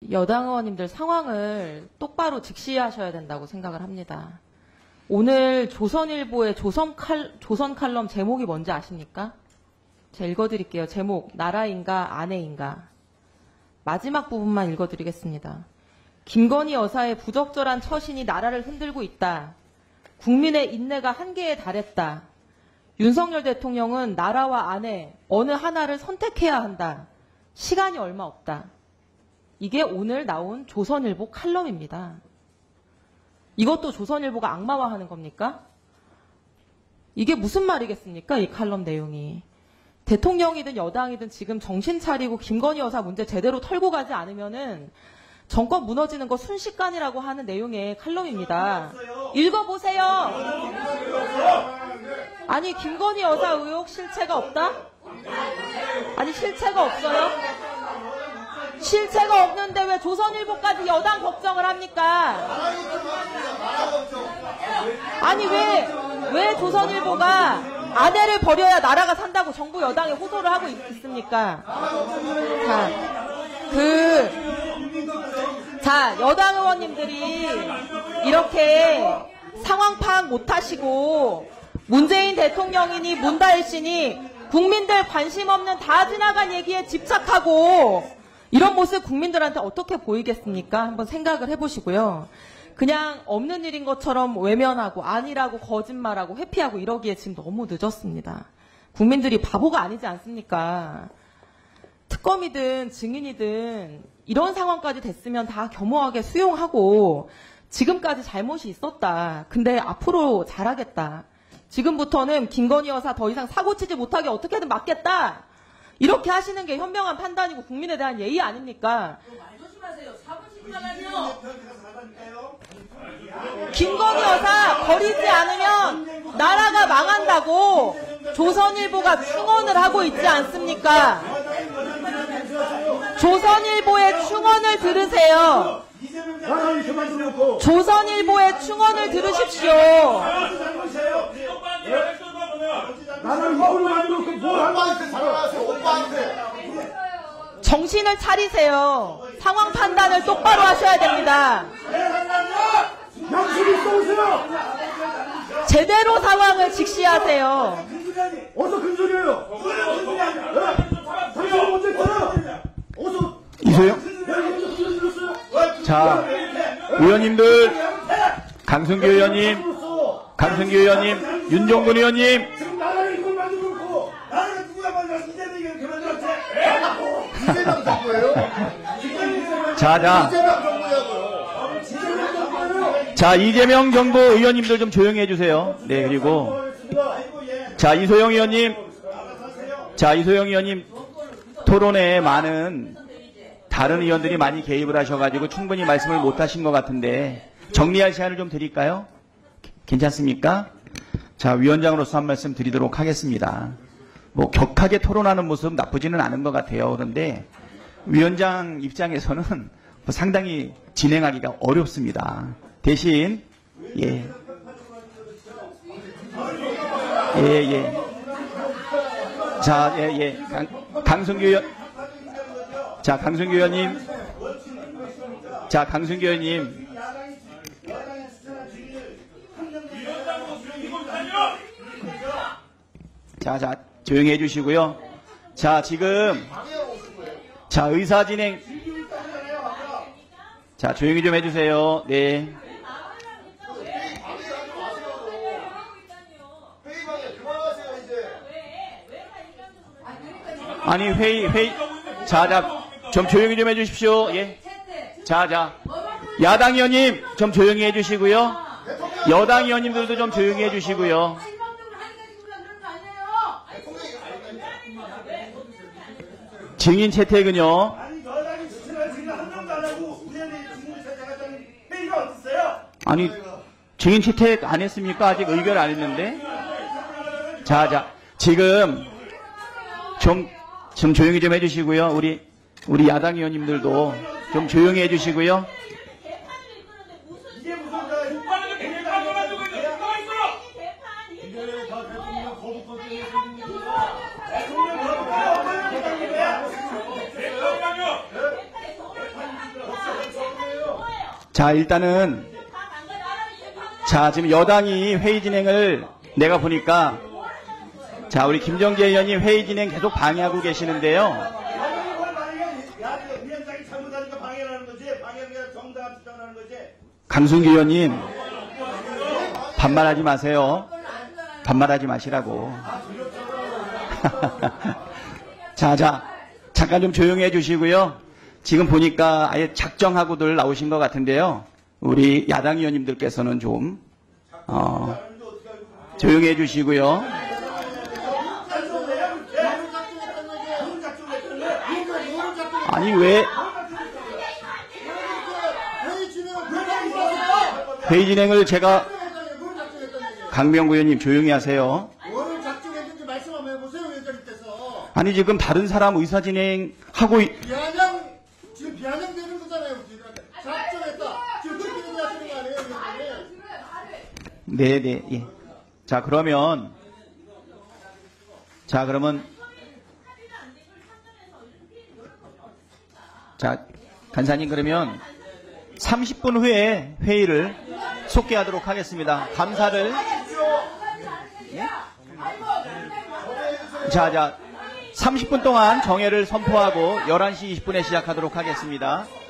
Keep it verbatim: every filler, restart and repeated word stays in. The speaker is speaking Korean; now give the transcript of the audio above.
여당 의원님들 상황을 똑바로 직시하셔야 된다고 생각을 합니다. 오늘 조선일보의 조선, 칼, 조선 칼럼 제목이 뭔지 아십니까? 제가 읽어드릴게요. 제목, 나라인가 아내인가. 마지막 부분만 읽어드리겠습니다. 김건희 여사의 부적절한 처신이 나라를 흔들고 있다. 국민의 인내가 한계에 달했다. 윤석열 대통령은 나라와 아내 어느 하나를 선택해야 한다. 시간이 얼마 없다. 이게 오늘 나온 조선일보 칼럼입니다. 이것도 조선일보가 악마화하는 겁니까? 이게 무슨 말이겠습니까? 이 칼럼 내용이. 대통령이든 여당이든 지금 정신 차리고 김건희 여사 문제 제대로 털고 가지 않으면은 정권 무너지는 거 순식간이라고 하는 내용의 칼럼입니다. 읽어보세요. 아니 김건희 여사 의혹 실체가 없다? 아니 실체가 없어요? 실체가 없는데 왜 조선일보까지 여당 걱정을 합니까? 아니 왜, 왜 조선일보가 아내를 버려야 나라가 산다고 정부 여당에 호소를 하고 있, 있습니까? 자, 그, 자, 여당 의원님들이 이렇게 상황 파악 못하시고 문재인 대통령이니 문다일 씨니 국민들 관심 없는 다 지나간 얘기에 집착하고 이런 모습 국민들한테 어떻게 보이겠습니까? 한번 생각을 해보시고요. 그냥 없는 일인 것처럼 외면하고 아니라고 거짓말하고 회피하고 이러기에 지금 너무 늦었습니다. 국민들이 바보가 아니지 않습니까? 특검이든 증인이든 이런 상황까지 됐으면 다 겸허하게 수용하고 지금까지 잘못이 있었다. 근데 앞으로 잘하겠다. 지금부터는 김건희 여사 더 이상 사고치지 못하게 어떻게든 막겠다. 이렇게 하시는 게 현명한 판단이고 국민에 대한 예의 아닙니까? 말 조심하세요. 사고치니까요. 김건희 여사 버리지 않으면 나라가 망한다고 조선일보가 충언을 하고 있지 않습니까? 조선일보의 충언을 들으세요. 조선일보의 충언을 들으십시오. 정신을 차리세요. 상황 판단을 똑바로 하셔야 됩니다. 제대로 상황을 직시하세요. 어서 큰 소리예요. 당신 먼저 들어. 어서 이소영. 자, 의원님들, 강승규 의원님, 강승규 의원님, 윤종근 의원님. 지금 나라를 이걸 만들고 있고 나라가 누구야 말이야. 이재명이 그런 줄 알지? 이재명 정부예요? 자, 자. 이재명 정부냐고요. 자, 이재명 정부 의원님들 좀 조용히 해주세요. 네, 그리고. 자, 이소영 의원님. 자, 이소영 의원님. 토론에 많은 다른 의원들이 많이 개입을 하셔가지고 충분히 말씀을 못 하신 것 같은데 정리할 시간을 좀 드릴까요? 괜찮습니까? 자, 위원장으로서 한 말씀 드리도록 하겠습니다. 뭐 격하게 토론하는 모습 나쁘지는 않은 것 같아요. 그런데 위원장 입장에서는 뭐 상당히 진행하기가 어렵습니다. 대신 예, 예, 예. 자, 예, 예. 강, 강승규 의원, 자, 강승규 의원님, 자, 강승규 의원님. 자, 자, 조용히 해주시고요. 자, 지금, 자, 의사진행, 자, 조용히 좀 해주세요. 네. 아니, 회의, 회의, 자, 자, 좀 조용히 좀 해주십시오. 예. 자, 자. 야당 의원님, 좀 조용히 해주시고요. 여당 의원님들도 좀 조용히 해주시고요. 증인 채택은요. 아니, 증인 채택 안 했습니까? 아직 의결 안 했는데. 자, 자. 지금, 좀, 좀 조용히 좀 해주시고요. 우리, 우리 야당 의원님들도 좀 조용히 해주시고요. 자, 일단은, 자, 지금 여당이 회의 진행을 내가 보니까, 자, 우리 김정재 의원님 회의 진행 계속 방해하고 계시는데요. 아니, 이걸 만약에 야, 위원장이 잘못하니까 방해를 하는 거지. 방해가 정당한 주장을 하는 거지. 강순기 의원님, 반말하지 마세요. 반말하지 마시라고. 자, 자, 잠깐 좀 조용히 해주시고요. 지금 보니까 아예 작정하고들 나오신 것 같은데요. 우리 야당 의원님들께서는 좀, 어, 조용히 해주시고요. 아니, 왜, 회의 진행을 제가, 강명구 의원님 조용히 하세요. 뭐를 작정했는지 말씀 한번 해보세요, 위원장님께서. 아니, 지금 다른 사람 의사 진행하고, 있- 비아냥, 지금 비아냥되는 거잖아요, 지금. 작정했다. 지금 지키는 하시는 거 아니에요, 위원장님? 네, 네, 예. 자, 그러면, 자, 그러면, 자, 간사님 그러면 삼십 분 후에 회의를 속개하도록 하겠습니다. 감사를. 예? 자, 자, 삼십 분 동안 정회를 선포하고 열한 시 이십 분에 시작하도록 하겠습니다.